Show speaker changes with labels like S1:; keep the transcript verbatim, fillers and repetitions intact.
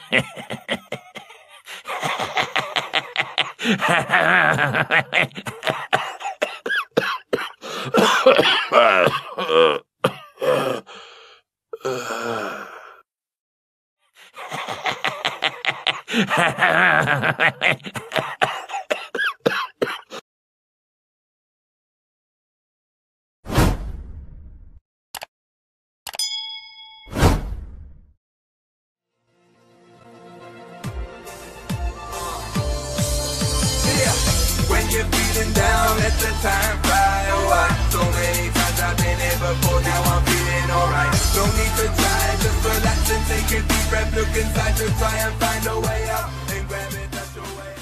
S1: When you're feeling down, let the time fly away. So many times I've been here before, now I'm feeling alright. No need to try, just relax and take a deep breath. Look inside to try and find a way out, and grab it, that's your way.